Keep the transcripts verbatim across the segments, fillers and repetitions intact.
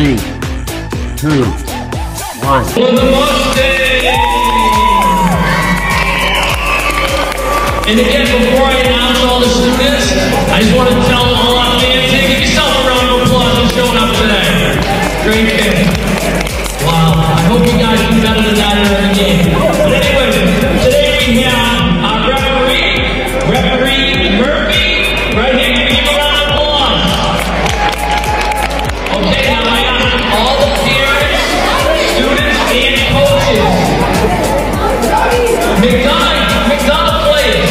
Three, two, one. For the Mustang! And again, before I announce all the students, I just want to tell all our fans, hey, give yourself a round of applause for showing up today. Great kid. Wow, I hope you guys do better than that in the game. But anyway, today we have our referee, referee Murphy, right here. Give him a round of applause. Okay, now I ask all the parents, students, and coaches. McDonough, McDonough players.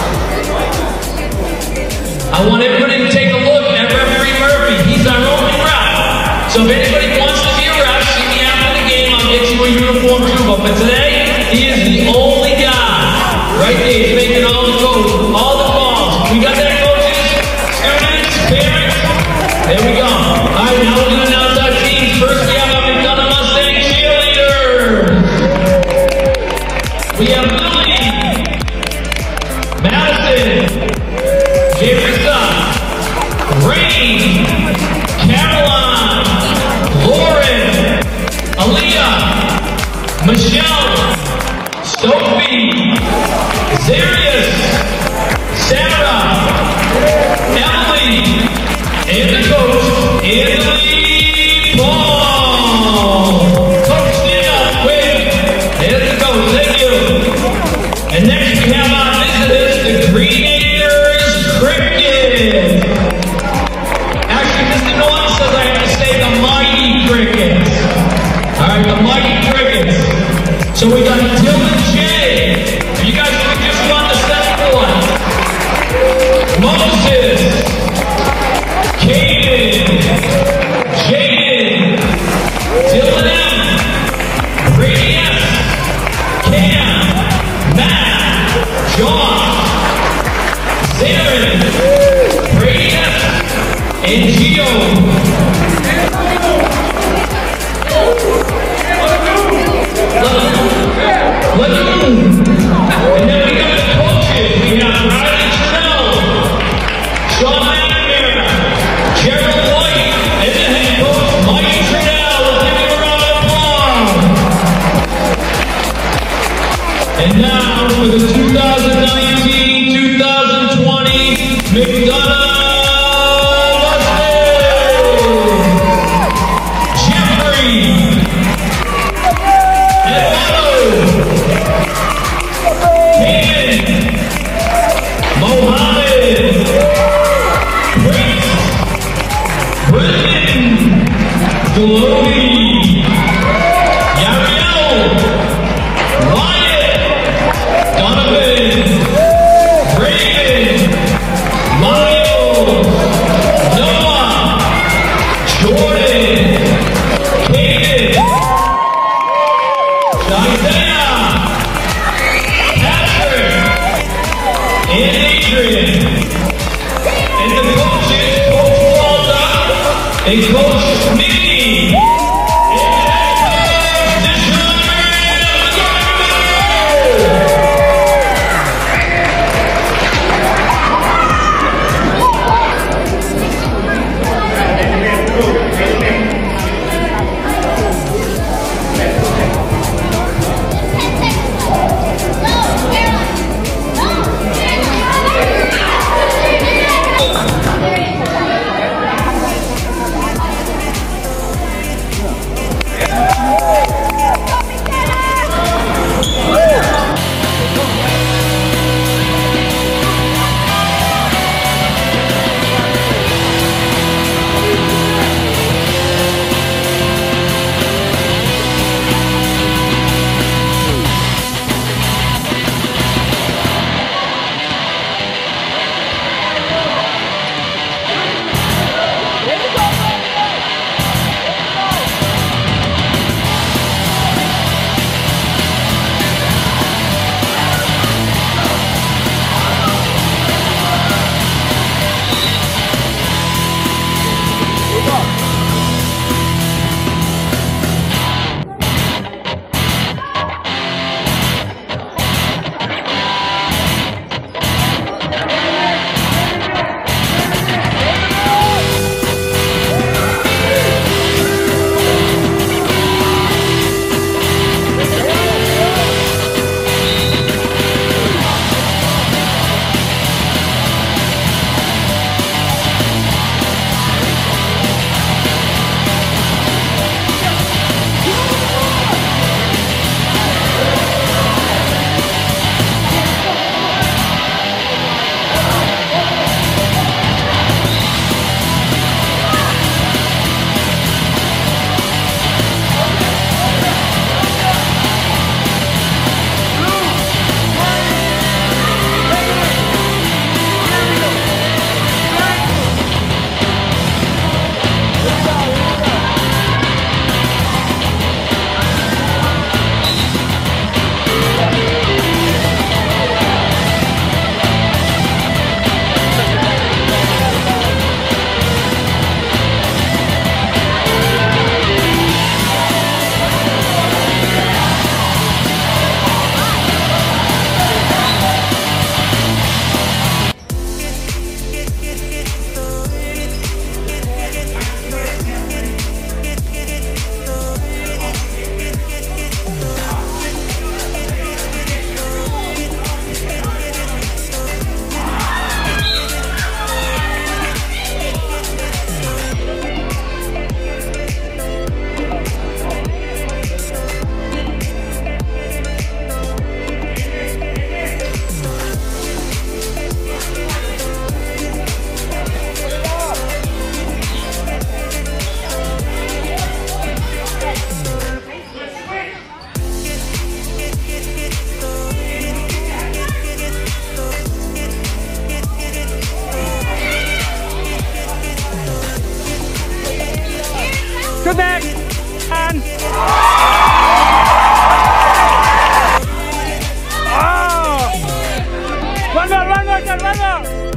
I want everybody to take a look at referee Murphy. He's our only ref. So if anybody wants to be a ref, see me after the game. I'll get you a uniform too. But for today, he is the only guy right there. He's making all the calls, all the calls. We got that, coaches, students, parents. There we go. All right, now we're going to announce our teams. First, we have our McDonough Mustang cheerleaders. We have Lily, Madison, Jerissa, Rain, Caroline, Lauren, Aaliyah, Michelle, Sophie, Zarius, Sarah, Emily, and the coach, Anthony Paul. Coach, stand up, wait. There's the coach, thank you. And next we have our visitors, the Green Acres Crickets. Actually, Mister Norton says I have to say the Mighty Crickets. All right, the Mighty Crickets. So we got Dylan J. You guys can just run the second one. Moses, Caden, Jaden, Dylan M, Brady S, Cam, Matt, Josh, Zarin, Brady S, and Gio. Lagoon. And then we got the coaches. We have Riley Chanel, Sean McNamara, Gerald White, and the head coach, Mike Chanel. Let's give him a round of applause. And now for the two thousand nineteen two thousand twenty McDonough Glory, Yariel, Wyatt, Donovan, Raven, Mario, Noah, Jordan, Caden, Isaiah, Patrick, and Adrian. And the coaches, Coach Walter and Coach Mickey. Come back. And oh! One more, one more, one more.